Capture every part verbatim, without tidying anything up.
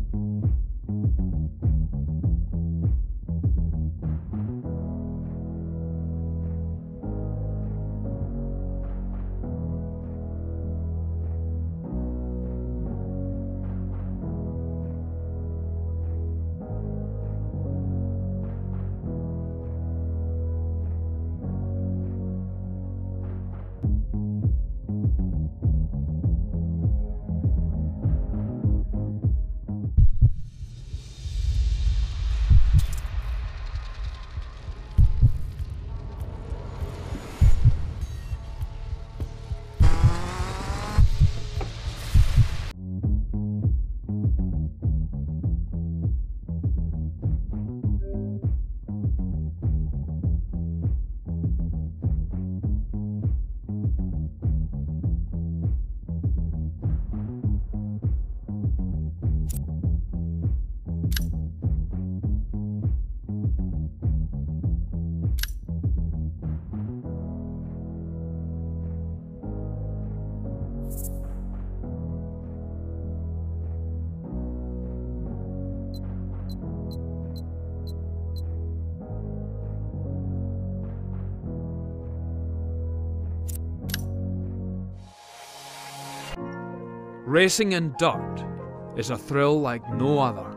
Racing in dirt is a thrill like no other.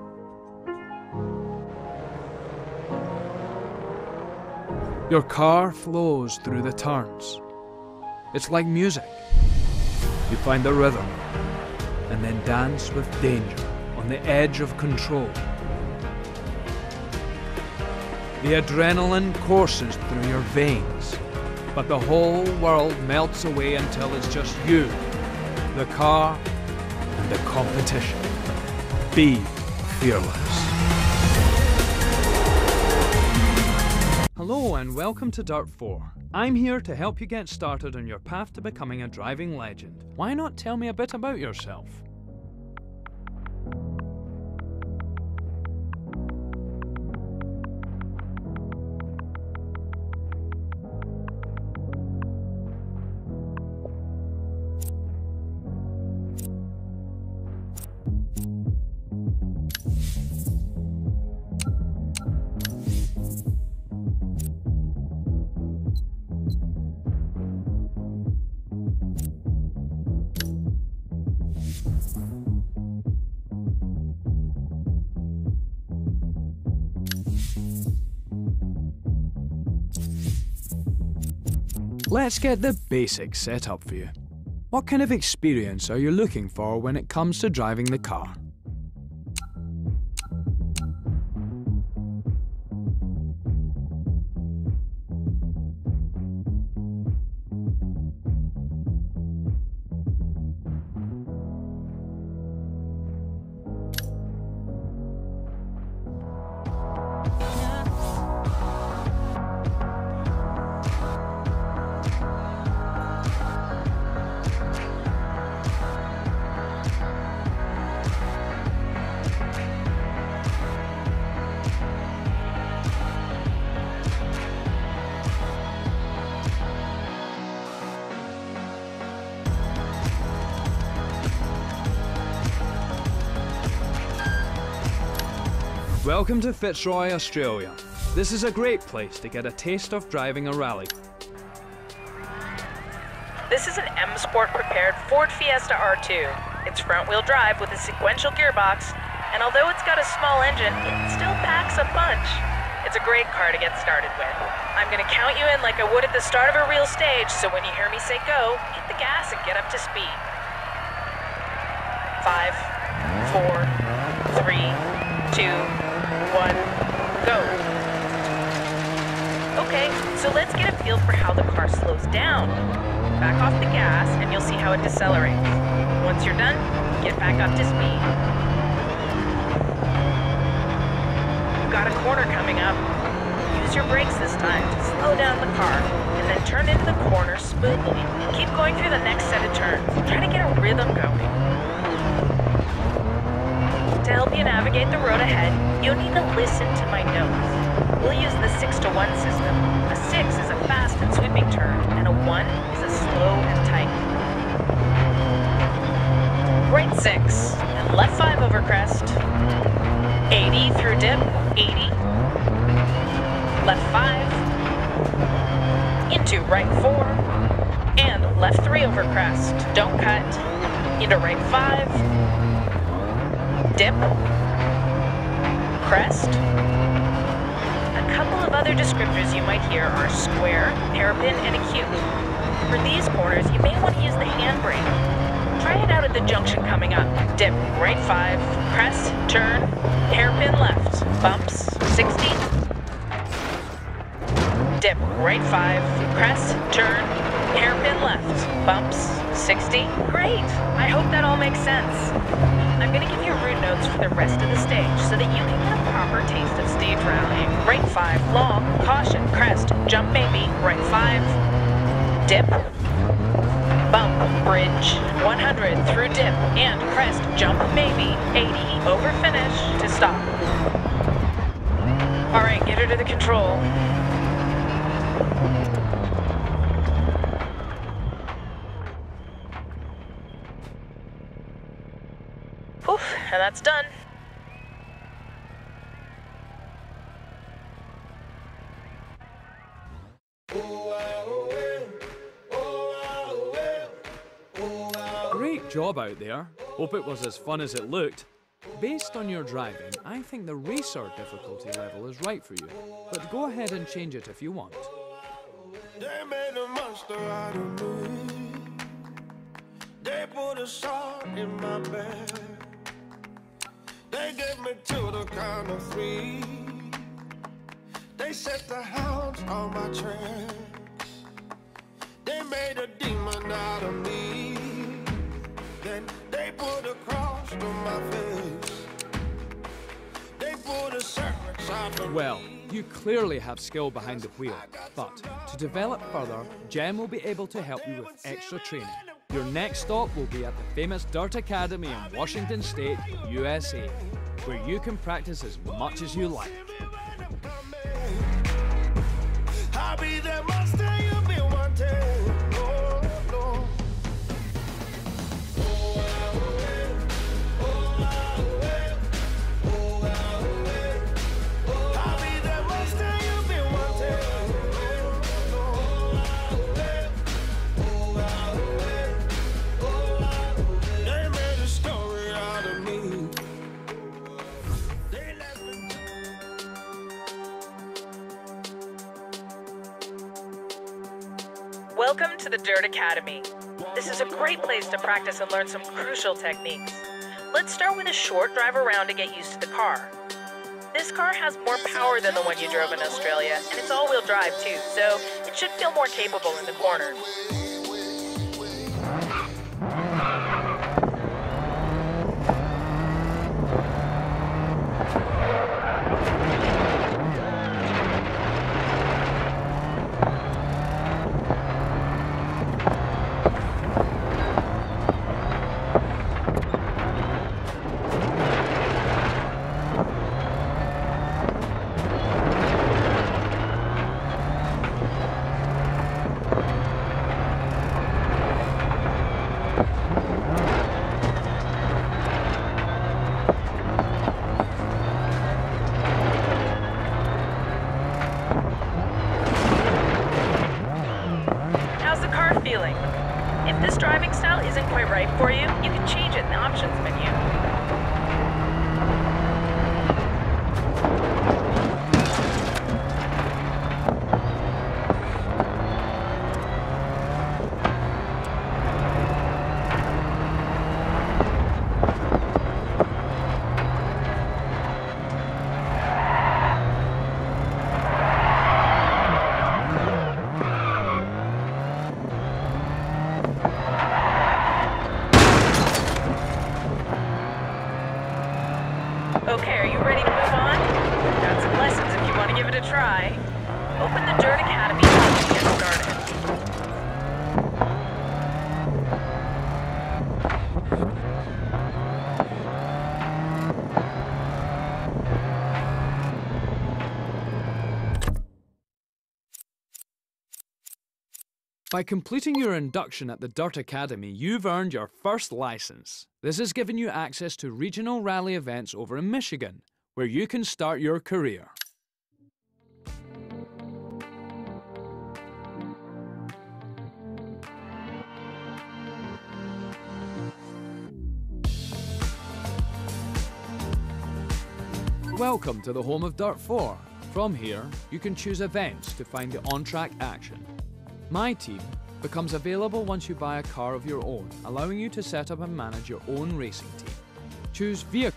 Your car flows through the turns. It's like music. You find the rhythm and then dance with danger on the edge of control. The adrenaline courses through your veins, but the whole world melts away until it's just you, the car, and the competition. Be fearless. Hello and welcome to Dirt four. I'm here to help you get started on your path to becoming a driving legend. Why not tell me a bit about yourself? Let's get the basics set up for you. What kind of experience are you looking for when it comes to driving the car? Welcome to Fitzroy, Australia. This is a great place to get a taste of driving a rally. This is an M Sport prepared Ford Fiesta R two. It's front-wheel drive with a sequential gearbox, and although it's got a small engine, it still packs a punch. It's a great car to get started with. I'm gonna count you in like I would at the start of a real stage, so when you hear me say go, hit the gas and get up to speed. Five, four, three, two, one, go. Okay, so let's get a feel for how the car slows down. Back off the gas and you'll see how it decelerates. Once you're done, get back up to speed. You've got a corner coming up. Use your brakes this time to slow down the car and then turn into the corner smoothly. Keep going through the next set of turns. Try to get a rhythm going. To help you navigate the road ahead, you'll need to listen to my notes. We'll use the six to one system. A six is a fast and sweeping turn, and a one is a slow and tight. Right six, and left five over crest. B through dip, eighty. Left five. Into right four. And left three over crest. Don't cut. Into right five. Dip. Crest. A couple of other descriptors you might hear are square, hairpin, and acute. For these corners, you may want to use the handbrake. Try it out at the junction coming up. Dip, right five, crest, turn, hairpin left, bumps, sixty. Dip, right five, crest, turn, hairpin left, bumps, sixty. Great! I hope that all makes sense. I'm going to give you route notes for the rest of the stage so that you can get a proper taste of stage rallying. Right five, long, caution, crest, jump maybe, right five, dip, bump, bridge, one hundred through dip, and crest, jump maybe, eighty, over finish, to stop. Alright, get her to the control. Oof, and that's done. Great job out there. Hope it was as fun as it looked. Based on your driving, I think the racer difficulty level is right for you, but go ahead and change it if you want. They made a monster out of me. They put a shot in my bed. They get me to the count of three. They set the hounds on my tracks. They made a demon out of me. Then they put a cross to my face. They put a search out of Well, me. you clearly have skill behind the wheel, but to develop further, Jem will be able to help you with extra training. Your next stop will be at the famous Dirt Academy in Washington State, U S A, where you can practice as much as you like. I'll be the monster you've been wanting. Oh, no. I'll be the monster you've been wanting. They made a story out of me. They left me. Welcome to the Dirt Academy. This is a great place to practice and learn some crucial techniques. Let's start with a short drive around to get used to the car. This car has more power than the one you drove in Australia, and it's all-wheel drive too, so it should feel more capable in the corners. Feeling. If this driving style isn't quite right for you, you can change it in the options menu. Okay, are you ready to move on? Got some lessons if you want to give it a try. Open the Dirt Academy app and get started. By completing your induction at the Dirt Academy, you've earned your first license. This has given you access to regional rally events over in Michigan, where you can start your career. Welcome to the home of Dirt four. From here, you can choose events to find the on-track action. My Team becomes available once you buy a car of your own, allowing you to set up and manage your own racing team. Choose Vehicle.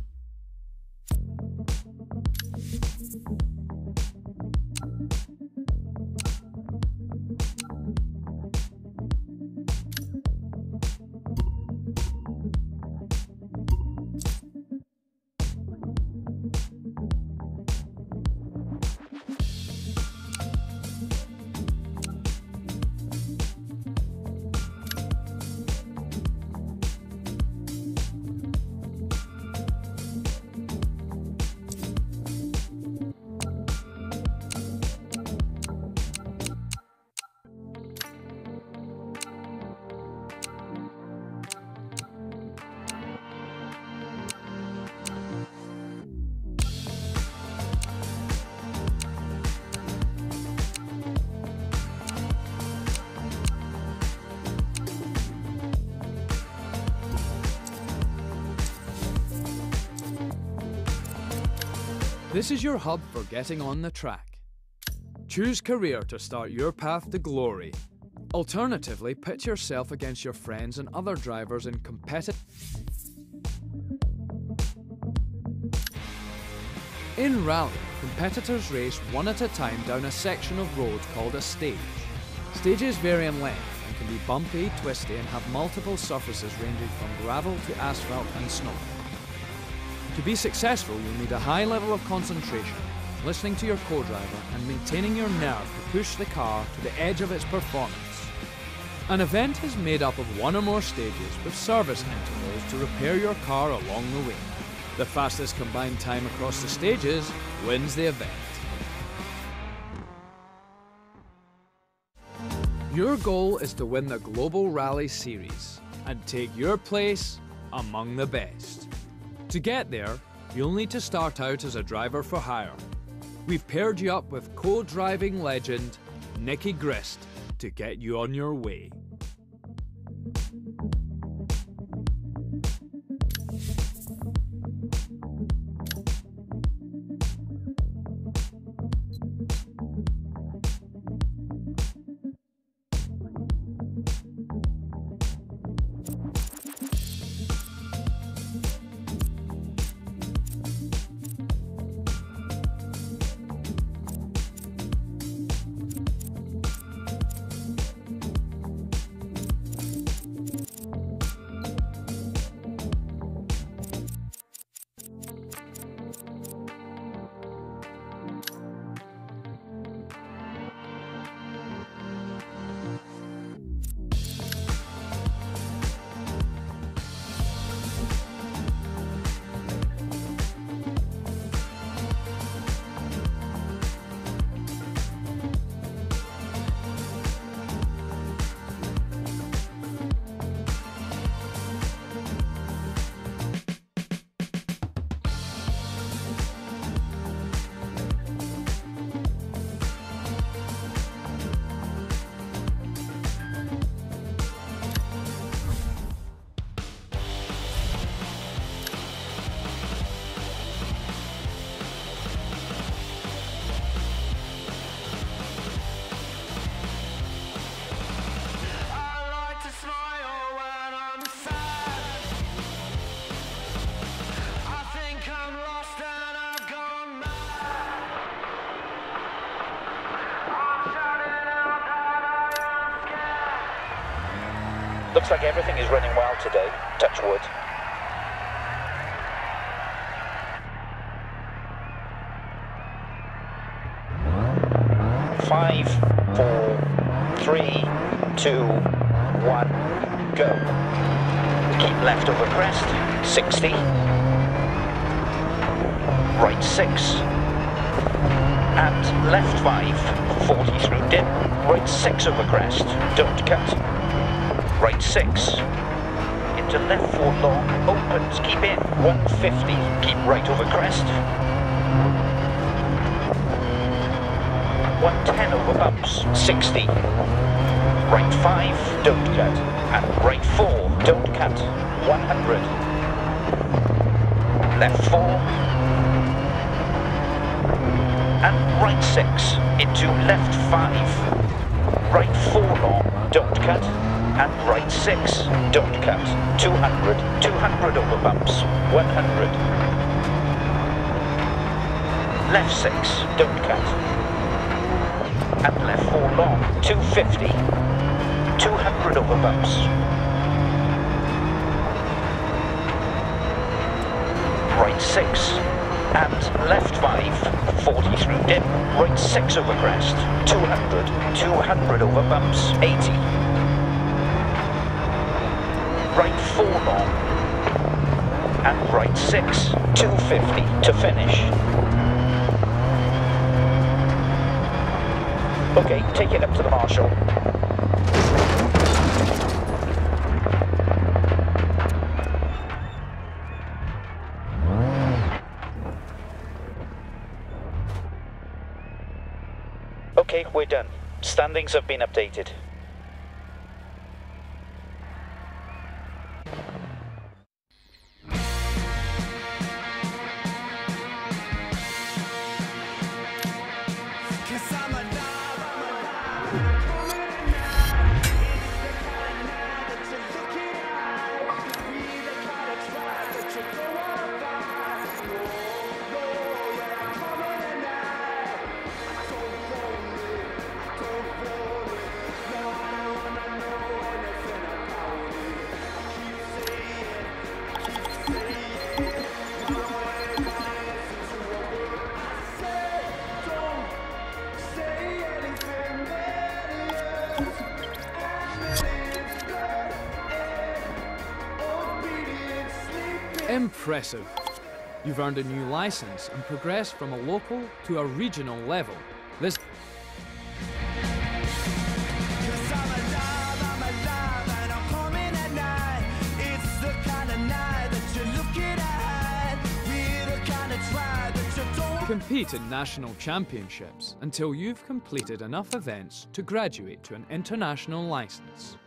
This is your hub for getting on the track. Choose Career to start your path to glory. Alternatively, pit yourself against your friends and other drivers in competitive... In Rally, competitors race one at a time down a section of road called a stage. Stages vary in length and can be bumpy, twisty, and have multiple surfaces ranging from gravel to asphalt and snow. To be successful, you'll need a high level of concentration, listening to your co-driver and maintaining your nerve to push the car to the edge of its performance. An event is made up of one or more stages with service intervals to repair your car along the way. The fastest combined time across the stages wins the event. Your goal is to win the Global Rally Series and take your place among the best. To get there, you'll need to start out as a driver for hire. We've paired you up with co-driving legend Nicky Grist to get you on your way. Looks like everything is running well today. Touch wood. Five, four, three, two, one, go. Keep left over crest, sixty. Right six. And left five, forty through dip. Right six over crest, don't cut. Right six, in into left four long, opens, keep in, one fifty, keep right over crest. one ten over bumps, sixty. Right five, don't cut. And right four, don't cut, one hundred. Left four. And right six, into left five. Right four long, don't cut. And right six, don't cut, two hundred. two hundred over bumps, one hundred. Left six, don't cut. And left four long, two fifty. two hundred over bumps. Right six. And left five, forty through dip. Right six over crest, two hundred. two hundred over bumps, eighty. Right four long. And right six, two fifty to finish. Okay, take it up to the marshal. Okay, we're done. Standings have been updated. Impressive. You've earned a new license and progressed from a local to a regional level. This compete in national championships until you've completed enough events to graduate to an international license.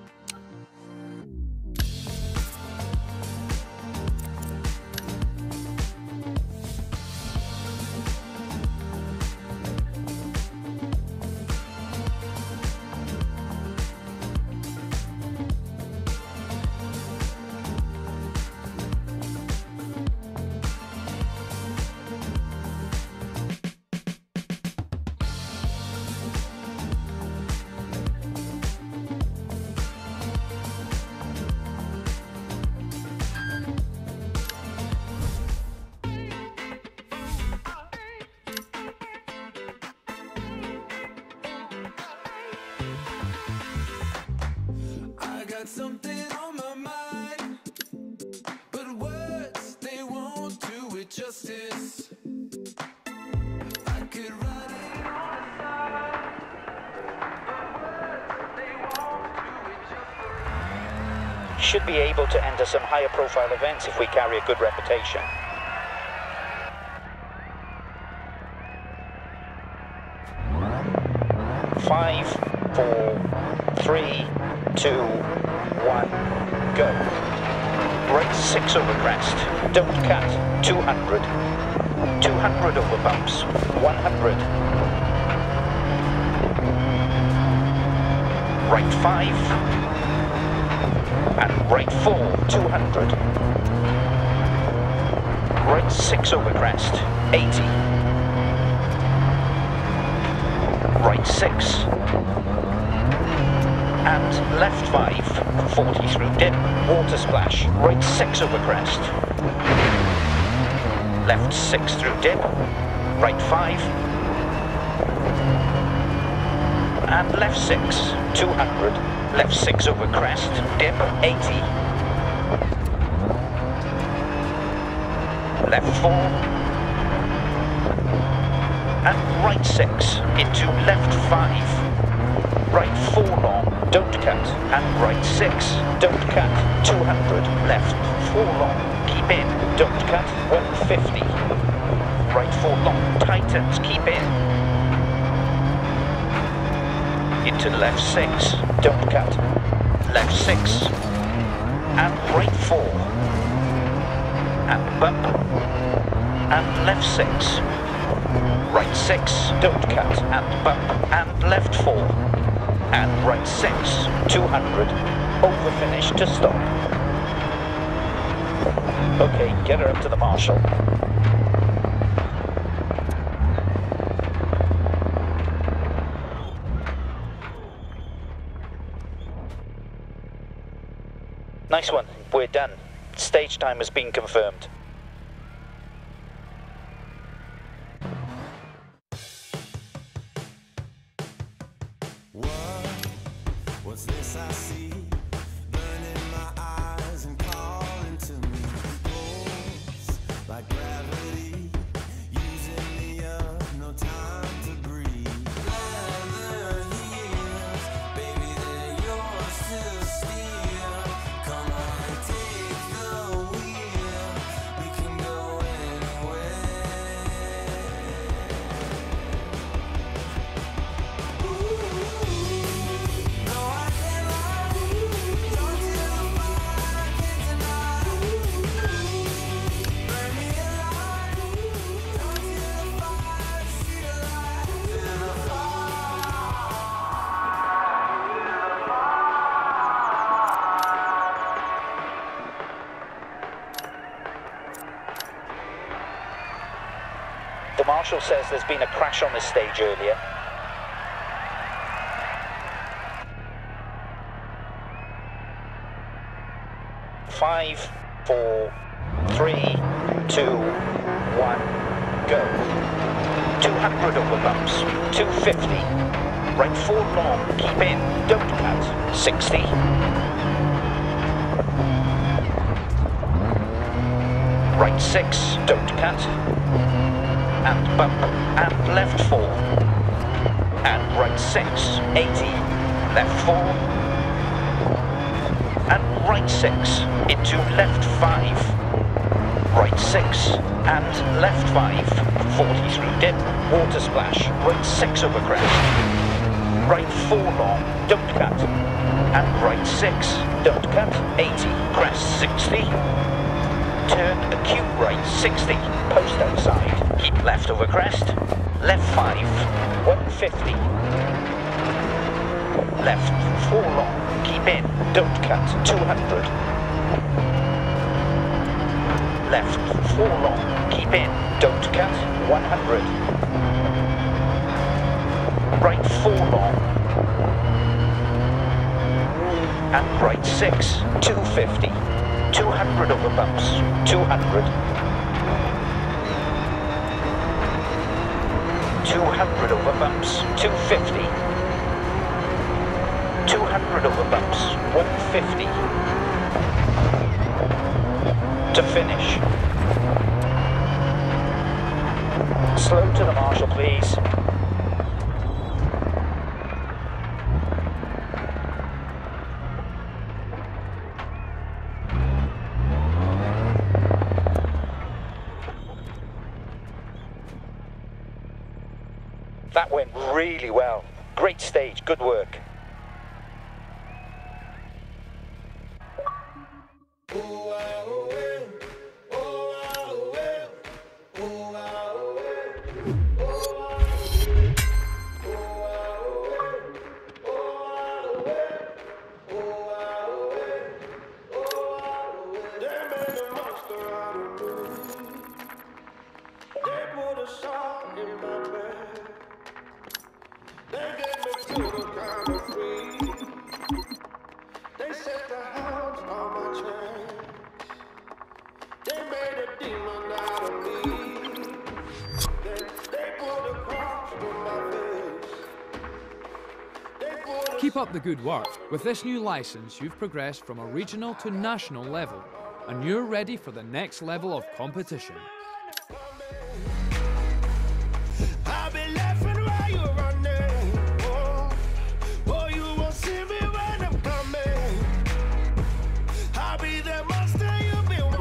Something on my mind, but words, they won't do it justice. I could write it on a sign, but words, they won't do it justice. Should be able to enter some higher profile events if we carry a good reputation. Five, four, three, two, one, go. Right six over crest, don't cut, two hundred. two hundred over bumps, one hundred. Right five, and right four, two hundred. Right six over crest, eighty. Right six. And left five, forty through dip, water splash, right six over crest. Left six through dip, right five. And left six, two hundred, left six over crest, dip, eighty. Left four. And right six into left five. Right four long. don't cut, and right six, don't cut, two hundred, left four long, keep in, don't cut, one fifty, right four long, tightens, keep in, into left six, don't cut, left six, and right four, and bump, and left six, right six, don't cut, and bump, and left four, and right six, two hundred, over finish to stop. Okay, get her up to the marshal. Nice one, we're done. Stage time has been confirmed. What's this I see? Burning my eyes and calling to me. Pulse like gravity, using me up, no time to breathe. Leather heels, baby, they're yours to steal. Come on and take the wheel, we can go anywhere. The marshal says there's been a crash on this stage earlier. Five, four, three, two, one, go. two hundred over bumps, two fifty. Right four long, keep in, don't cut, sixty. Right six, don't cut. And bump, and left four, and right six, eighty, left four, and right six, into left five, right six, and left five, forty through dip, water splash, right six over crest, right four long, don't cut, and right six, don't cut, eighty, crest sixty, turn acute right sixty, post outside. Keep left over crest, left five, one fifty, left four long, keep in, don't cut, two hundred, left four long, keep in, don't cut, one hundred, right four long, and right six, two fifty, two hundred over bumps, two hundred, two hundred over bumps, two fifty, two hundred over bumps, one fifty, to finish. Slow to the marshal, please. That went really well. Great stage, good work. Keep up the good work. With this new license, you've progressed from a regional to national level, and you're ready for the next level of competition. I'll be laughing while you're running. Oh, oh, you won't see me when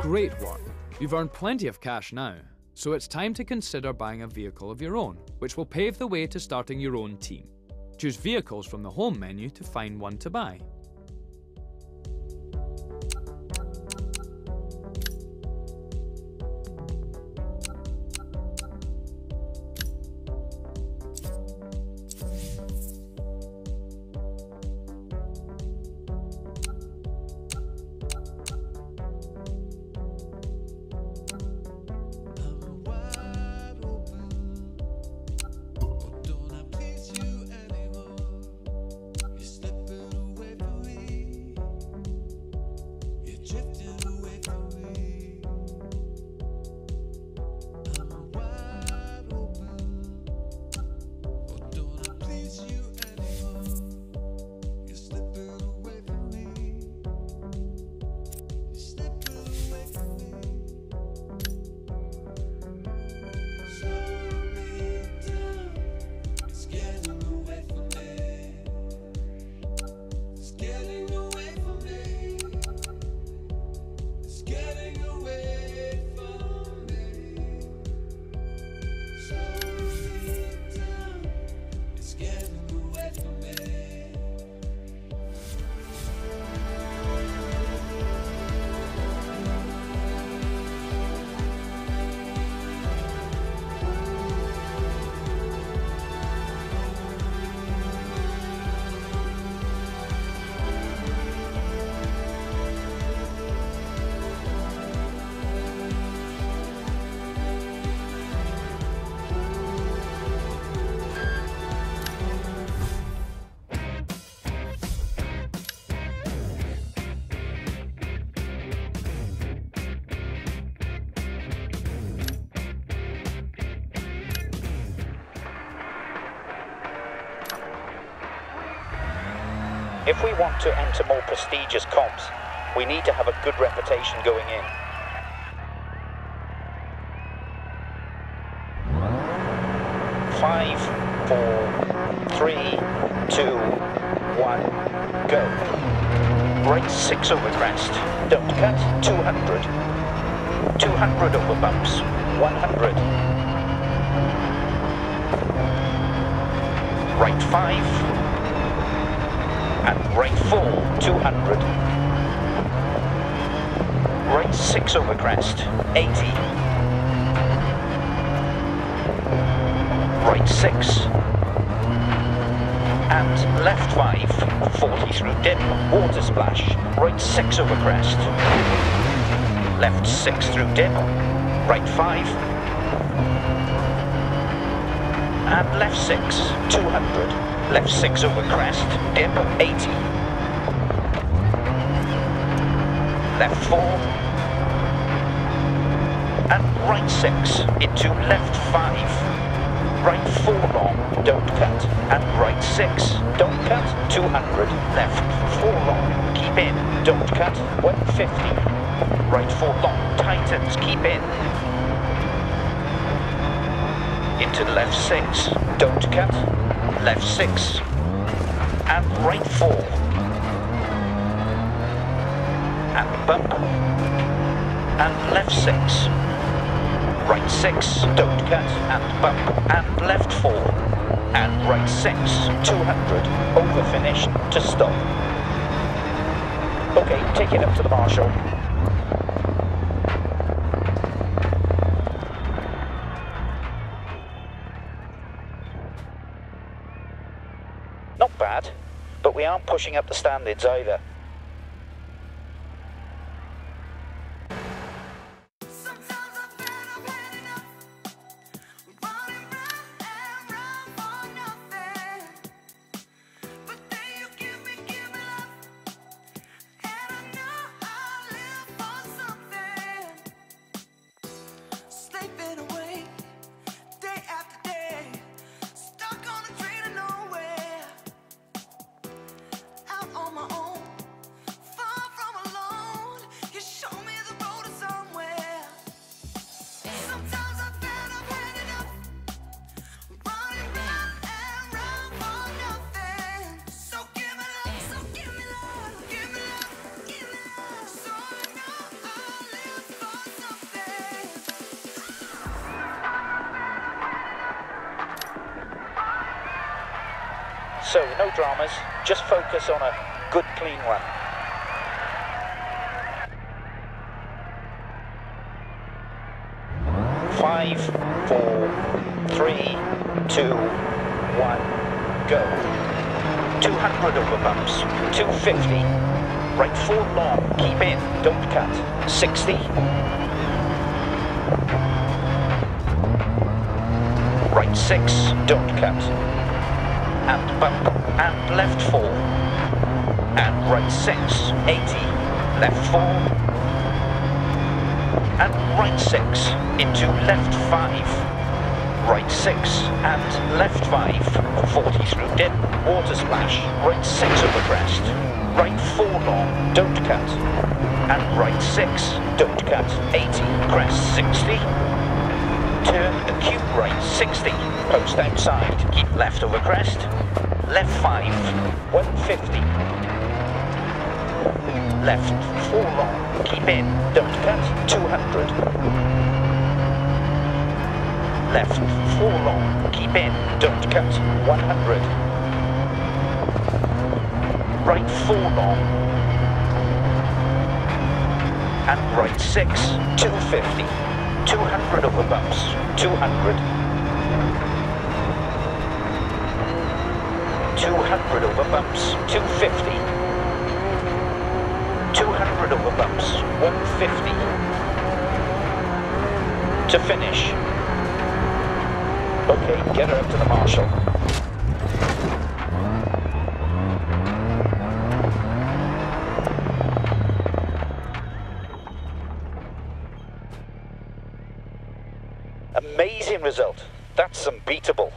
Great work. You've earned plenty of cash now, so it's time to consider buying a vehicle of your own, which will pave the way to starting your own team. Choose Vehicles from the Home menu to find one to buy. If we want to enter more prestigious comps, we need to have a good reputation going in. Five, four, three, two, one, go. Right six over crest. Don't cut. two hundred. two hundred over bumps. one hundred. Right five. And right four, two hundred. Right six over crest, eighty. Right six. And left five, forty through dip, water splash. Right six over crest. Left six through dip, right five. And left six, two hundred. Left six over crest, dip, eighty. Left four. And right six into left five. Right four long, don't cut. And right six, don't cut, two hundred. Left four long, keep in, don't cut, one fifty. Right four long, tightens, keep in. Into left six, don't cut. Left six, and right four, and bump, and left six, right six, don't cut, and bump, and left four, and right six, two hundred, over finish to stop. Okay, take it up to the marshal. Not bad, but we aren't pushing up the standards either. On my own. So no dramas, just focus on a good clean run. Five, four, three, two, one, go. two hundred over bumps, two fifty. Right four long, keep in, don't cut. sixty. Right six, don't cut. And bump, and left four. And right six, eighty. Left four. And right six, into left five. Right six, and left five. forty through dip, water splash. Right six over crest. Right four long, don't cut. And right six, don't cut. eighty, crest sixty. Turn acute right sixty. Post outside, keep left over crest. Left five, one fifty. Left four long, keep in, don't cut. two hundred. Left four long, keep in, don't cut. one hundred. Right four long. And right six, two fifty. two hundred over bumps, two hundred. two hundred over bumps, two fifty. two hundred over bumps, one fifty. To finish. Okay, get her up to the marshal. Amazing result. That's unbeatable.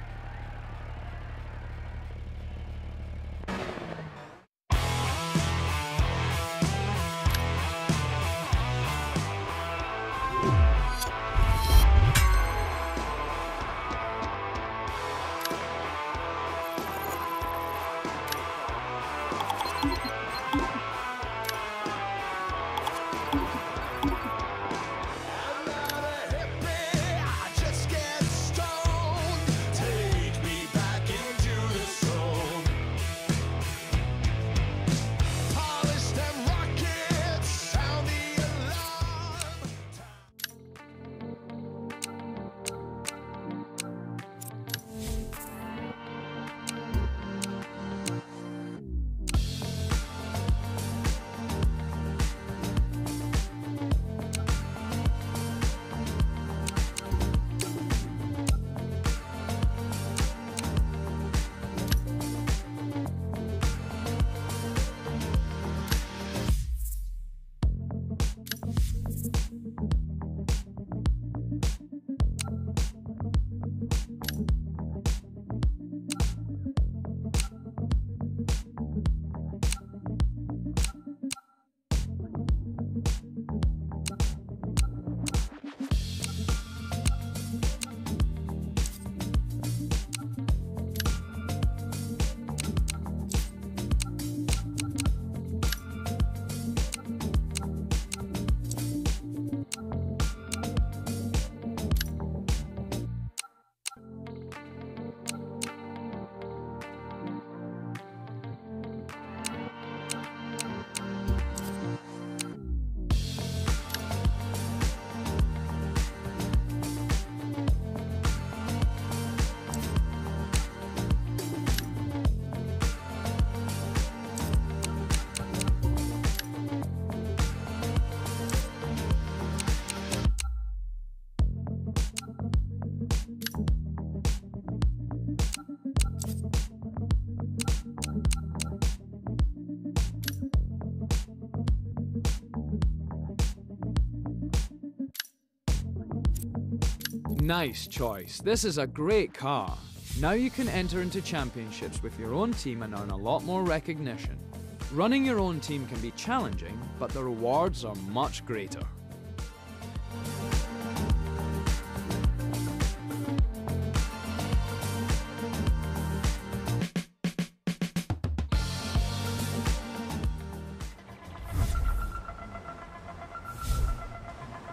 Nice choice. This is a great car. Now you can enter into championships with your own team and earn a lot more recognition. Running your own team can be challenging, but the rewards are much greater.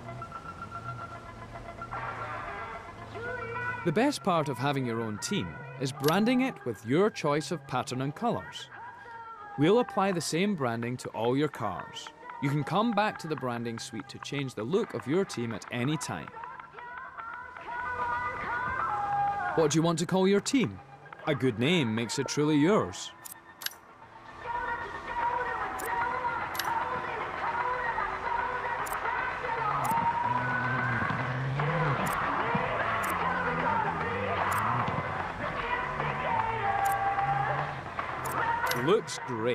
The best part of having your own team is branding it with your choice of pattern and colours. We'll apply the same branding to all your cars. You can come back to the branding suite to change the look of your team at any time. What do you want to call your team? A good name makes it truly yours. Looks great.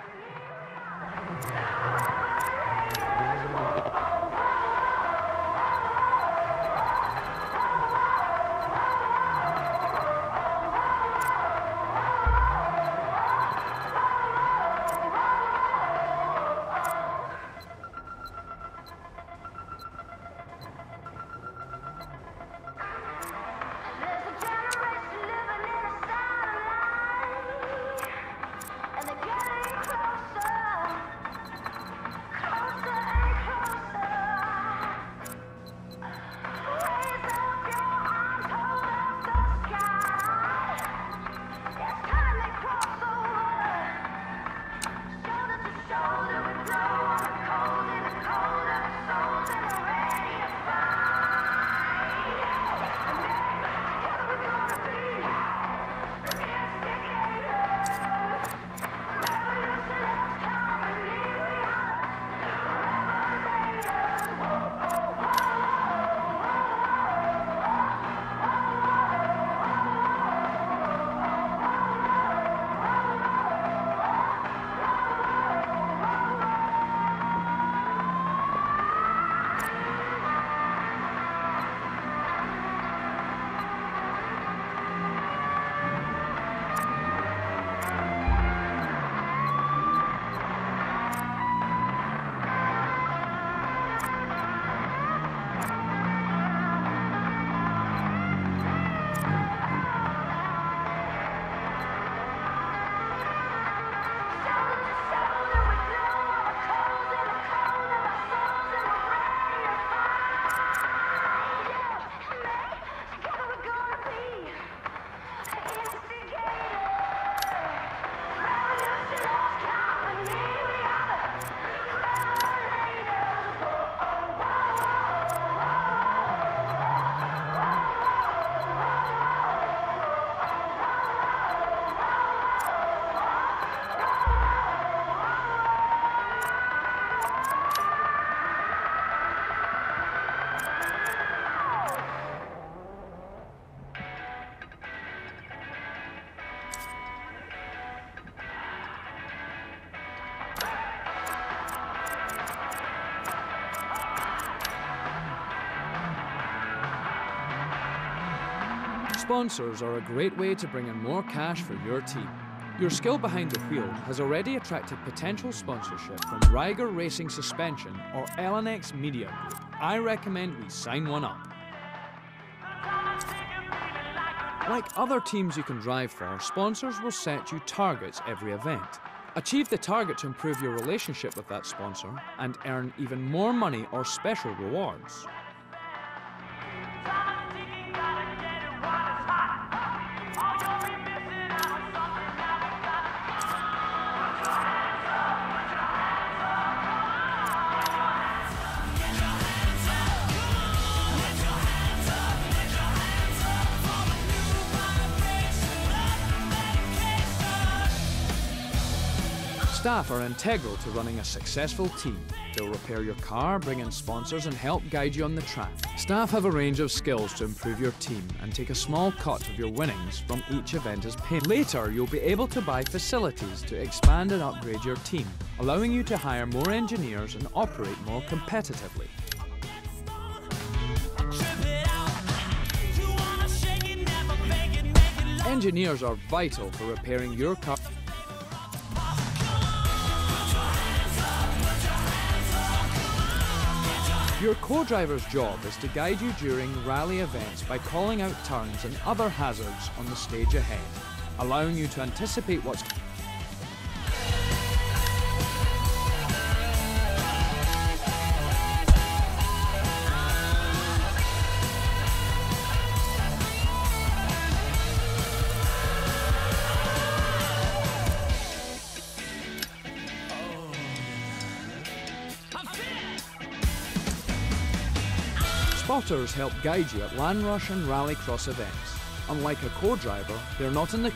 Sponsors are a great way to bring in more cash for your team. Your skill behind the wheel has already attracted potential sponsorship from Ryger Racing Suspension or L N X Media Group. I recommend we sign one up. Like other teams you can drive for, sponsors will set you targets every event. Achieve the target to improve your relationship with that sponsor and earn even more money or special rewards. Staff are integral to running a successful team. They'll repair your car, bring in sponsors and help guide you on the track. Staff have a range of skills to improve your team and take a small cut of your winnings from each event as payment. Later, you'll be able to buy facilities to expand and upgrade your team, allowing you to hire more engineers and operate more competitively. Engineers are vital for repairing your car. Your co-driver's job is to guide you during rally events by calling out turns and other hazards on the stage ahead, allowing you to anticipate what's Spotters help guide you at Land Rush and Rallycross events. Unlike a co-driver, they're not in the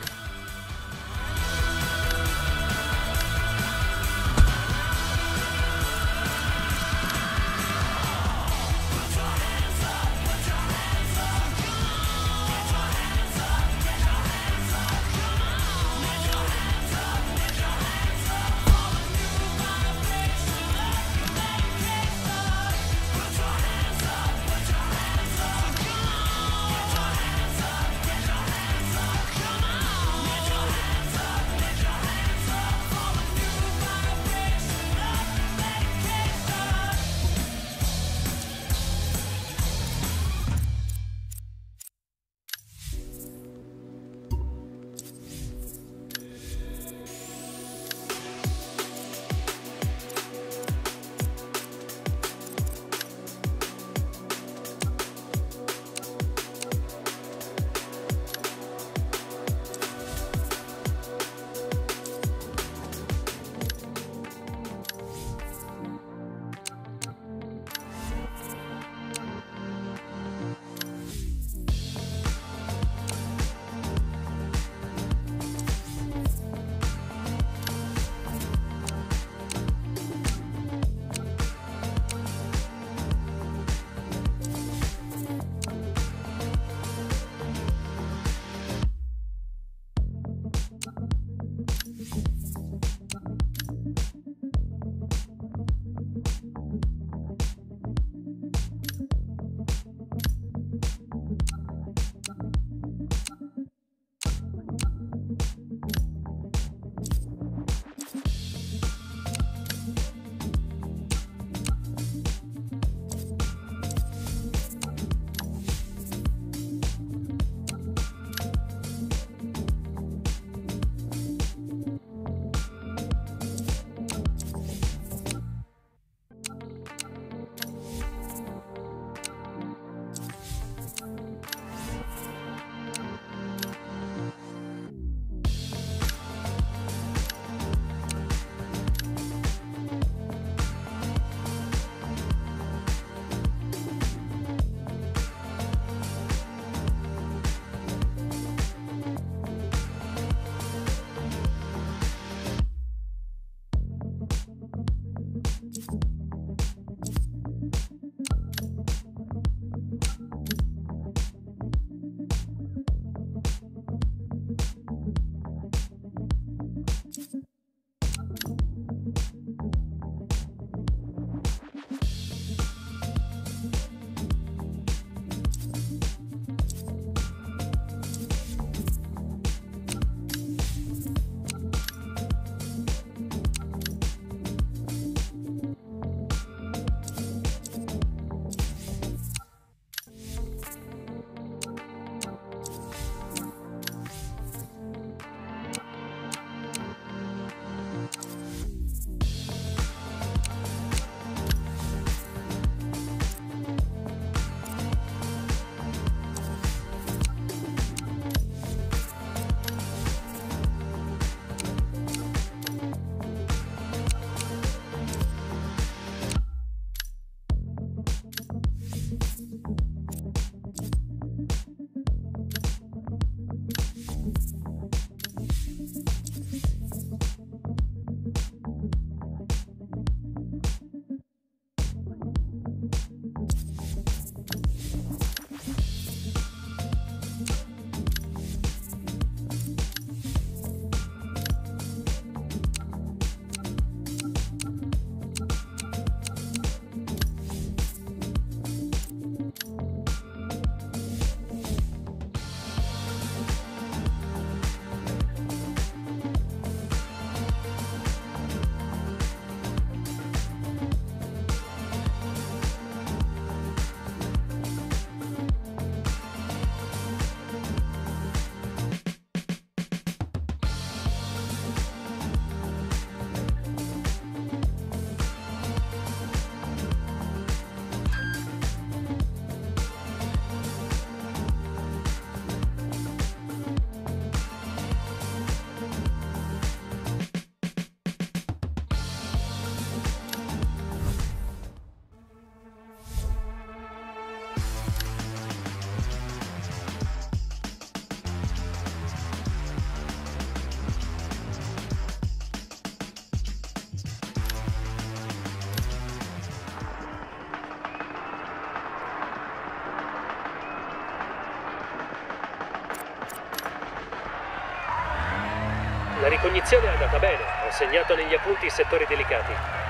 ricognizione è andata bene. Ho segnato negli appunti i settori delicati.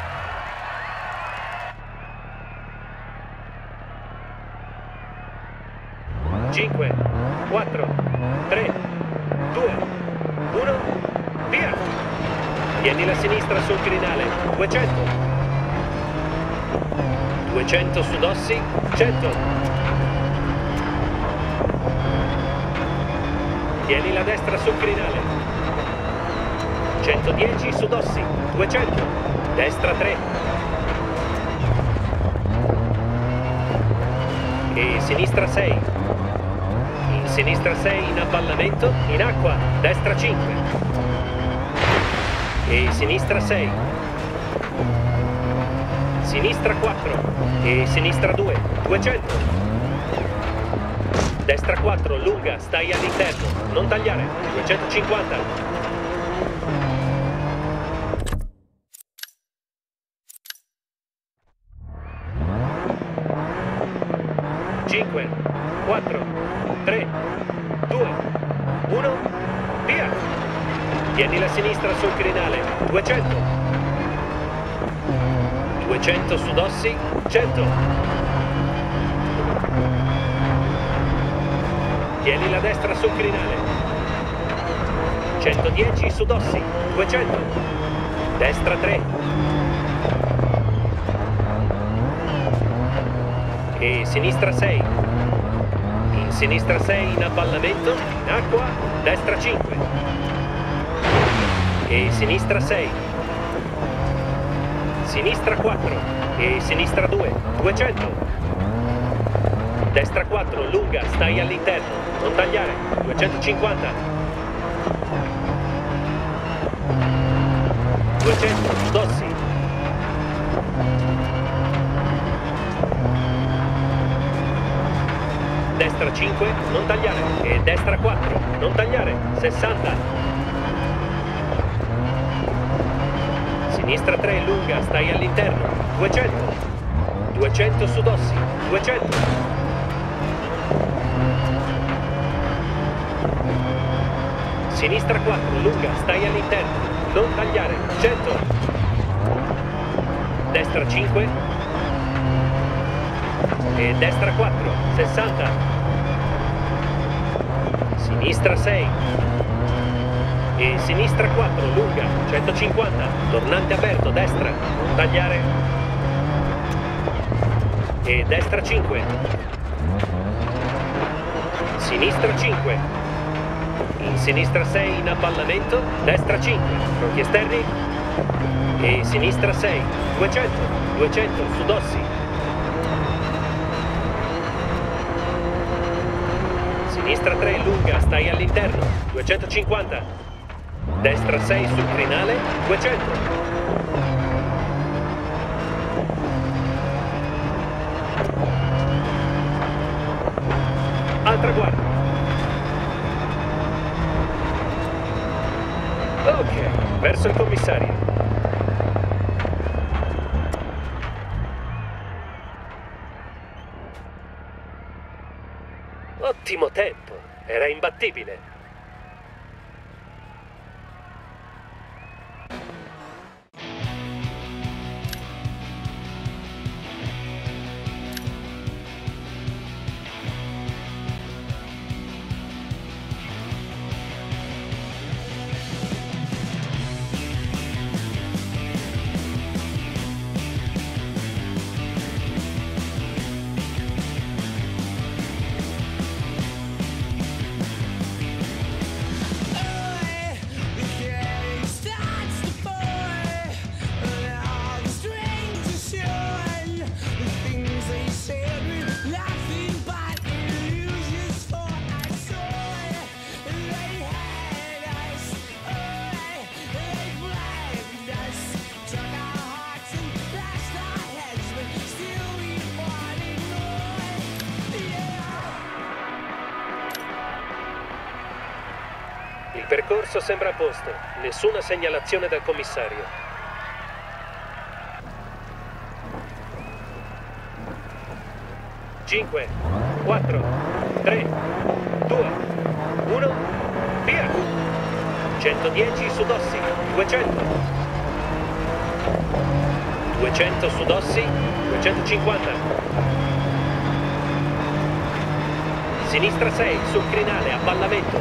cinque, quattro, tre, due, uno, via! Tieni la sinistra sul crinale, duecento. duecento su Dossi, cento. Tieni la destra sul crinale. centodieci su Dossi, duecento. Destra tre. E sinistra sei. In sinistra sei in avvallamento, in acqua, destra cinque. E sinistra sei. Sinistra quattro. E sinistra due, duecento. Destra quattro, lunga, stai all'interno, non tagliare, duecentocinquanta. cinque, quattro, tre, due, uno, via! Tieni la sinistra sul crinale, duecento. duecento su Dossi, cento. Tieni la destra sul crinale. centodieci su Dossi, duecento. Destra tre. E sinistra sei. In sinistra sei in avvallamento, in acqua, destra cinque. E sinistra sei. Sinistra quattro. E sinistra due, duecento. Destra quattro, lunga, stai all'interno, non tagliare, duecentocinquanta. duecento, Dossi. Destra cinque, non tagliare, e destra quattro, non tagliare, sessanta. Sinistra tre, lunga, stai all'interno, duecento. duecento su Dossi, duecento. Sinistra quattro, lunga, stai all'interno, non tagliare, cento. Destra cinque. E destra quattro, sessanta. Sinistra sei. E sinistra quattro, lunga, centocinquanta. Tornante aperto, destra, non tagliare. E destra cinque. Sinistra cinque. In sinistra sei in avvallamento, destra cinque, tronchi esterni. E sinistra sei, duecento, duecento su Dossi. Sinistra tre, lunga, stai all'interno, duecentocinquanta. Destra sei sul crinale, duecento. Al traguardo. Ok, verso il commissario. Ottimo tempo, era imbattibile. Il percorso sembra a posto, nessuna segnalazione dal commissario. cinque, quattro, tre, due, uno, via! centodieci su Dossi, duecento. duecento su Dossi, duecentocinquanta. Sinistra sei, sul crinale, avvallamento.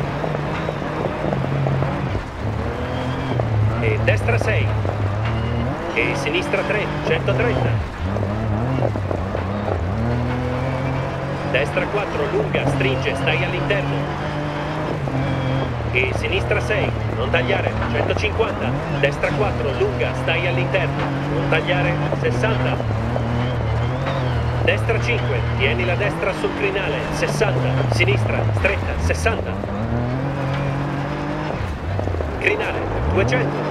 E destra sei. E sinistra tre, centotrenta. Destra quattro, lunga, stringe, stai all'interno. E sinistra sei, non tagliare, centocinquanta. Destra quattro, lunga, stai all'interno. Non tagliare, sessanta. Destra cinque, tieni la destra sul crinale, sessanta. Sinistra, stretta, sessanta. Crinale, duecento.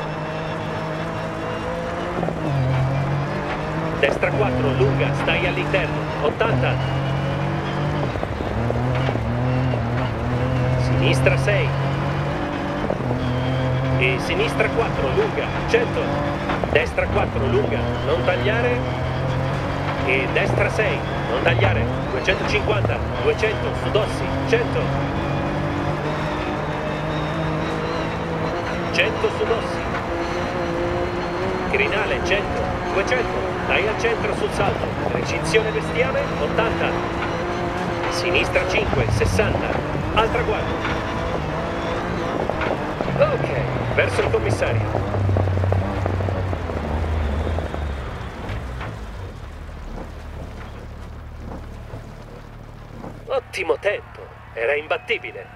Destra quattro, lunga, stai all'interno, ottanta. Sinistra sei. E sinistra quattro, lunga, cento. Destra quattro, lunga, non tagliare. E destra sei, non tagliare, duecentocinquanta, duecento, su Dossi, cento. cento su Dossi. Crinale, cento, duecento. Dai al centro sul salto, recinzione bestiame, ottanta. Sinistra cinque, sessanta. Al traguardo. Ok, verso il commissario. Ottimo tempo, era imbattibile.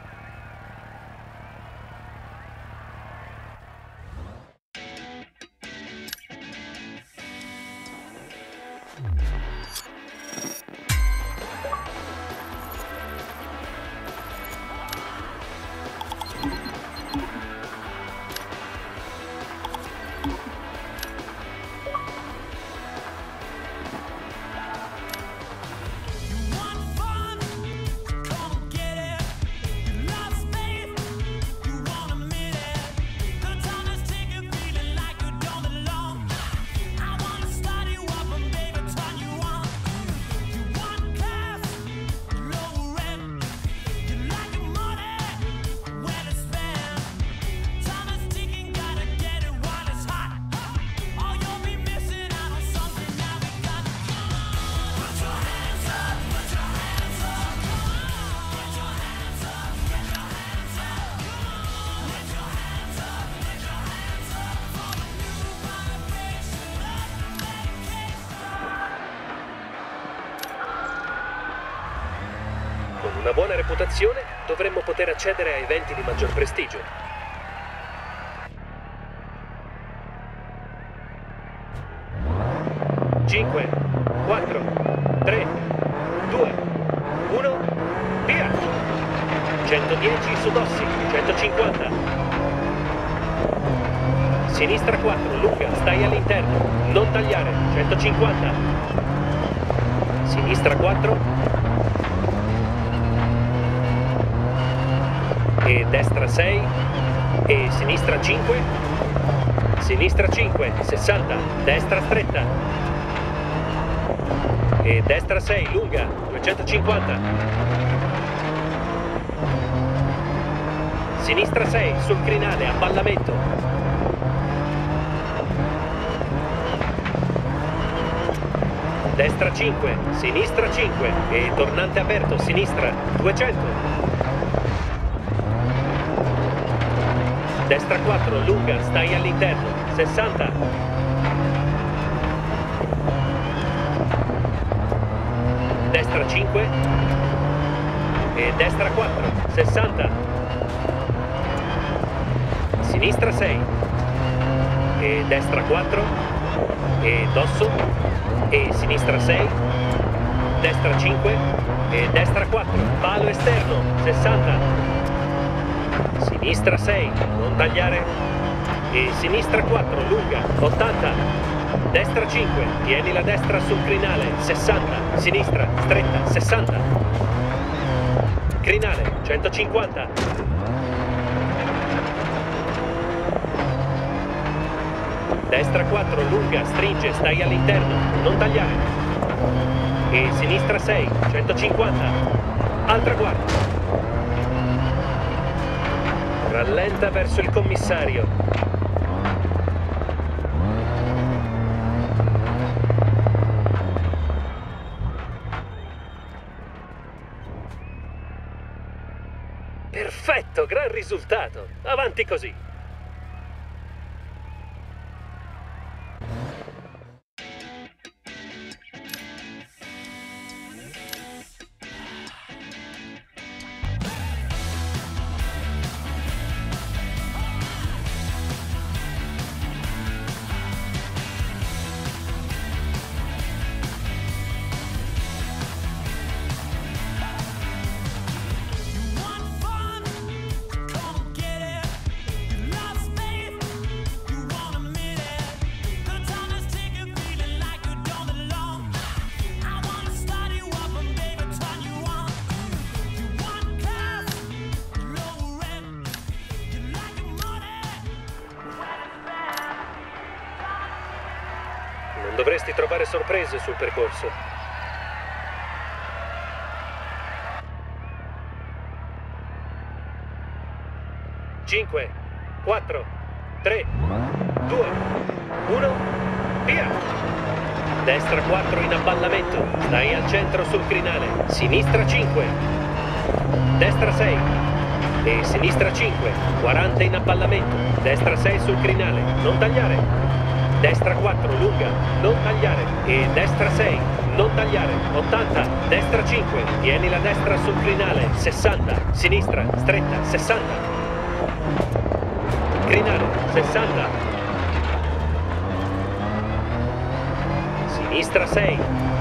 Con una buona reputazione dovremmo poter accedere a eventi di maggior prestigio. cinque, quattro, tre, due, uno, via! centodieci su Dossi, centocinquanta. Sinistra quattro, lunga, stai all'interno, non tagliare, centocinquanta. Sinistra quattro. E destra sei, e sinistra cinque, sinistra cinque, sessanta, destra stretta, e destra sei, lunga, duecentocinquanta, sinistra sei, sul crinale, avvallamento, destra cinque, sinistra cinque, e tornante aperto, sinistra, duecento. Destra quattro, lunga, stai all'interno, sessanta. Destra cinque. E destra quattro, sessanta. Sinistra sei. E destra quattro. E dosso. E sinistra sei. Destra cinque. E destra quattro, palo esterno, sessanta. Sinistra sei, non tagliare. E sinistra quattro, lunga, ottanta. Destra cinque, tieni la destra sul crinale, sessanta. Sinistra, stretta, sessanta. Crinale, centocinquanta. Destra quattro, lunga, stringe, stai all'interno, non tagliare. E sinistra sei, centocinquanta. Al traguardo. Rallenta verso il commissario. Perfetto, gran risultato. Avanti così. Non dovresti trovare sorprese sul percorso. cinque, quattro, tre, due, uno, via! Destra quattro in avvallamento, stai al centro sul crinale, sinistra cinque, destra sei e sinistra cinque, quaranta in avvallamento, destra sei sul crinale, non tagliare. Destra quattro, lunga, non tagliare. E destra sei, non tagliare. ottanta, destra cinque, tieni la destra sul crinale. sessanta, sinistra, stretta, sessanta. Crinale, sessanta. Sinistra sei.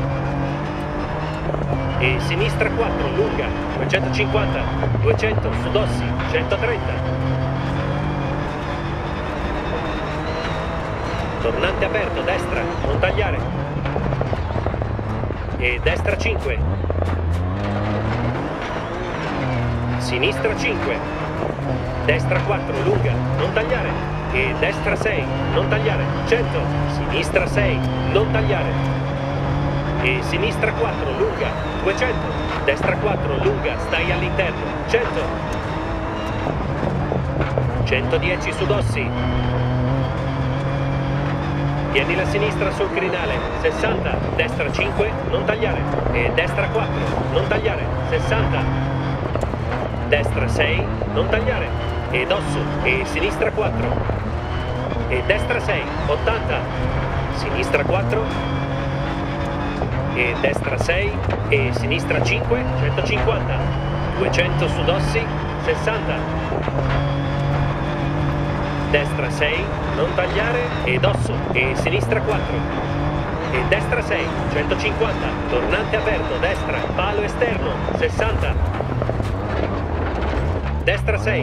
E sinistra quattro, lunga, duecentocinquanta, duecento, sudossi, centotrenta. Tornante aperto, destra, non tagliare. E destra cinque. Sinistra cinque. Destra quattro, lunga, non tagliare. E destra sei, non tagliare. cento. Sinistra sei, non tagliare. E sinistra quattro, lunga, duecento. Destra quattro, lunga, stai all'interno. cento. centodieci sudossi. Tieni la sinistra sul crinale, sessanta, destra cinque, non tagliare, e destra quattro, non tagliare, sessanta, destra sei, non tagliare, e dosso, e sinistra quattro, e destra sei, ottanta, sinistra quattro, e destra sei, e sinistra cinque, centocinquanta, duecento sudossi, sessanta, destra sei, non tagliare, e dosso, e sinistra quattro, e destra sei, centocinquanta, tornante aperto, destra, palo esterno, sessanta, destra sei,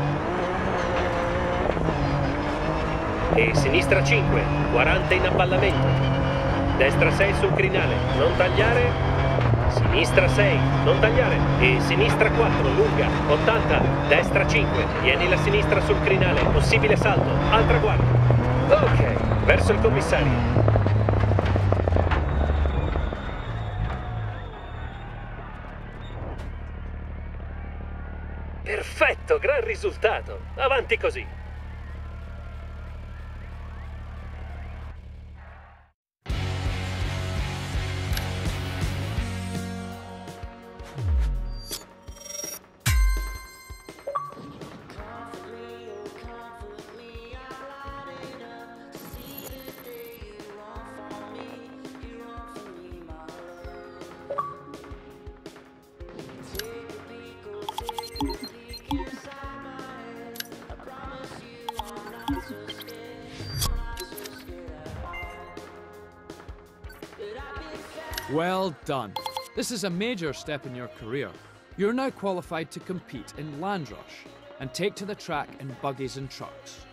e sinistra cinque, quaranta in avvallamento, destra sei sul crinale, non tagliare, sinistra sei, non tagliare, e sinistra quattro, lunga, ottanta, destra cinque, tieni la sinistra sul crinale, possibile salto, al traguardo. Ok, verso il commissario. Perfetto, gran risultato. Avanti così. Well done. This is a major step in your career. You're now qualified to compete in Landrush and take to the track in buggies and trucks.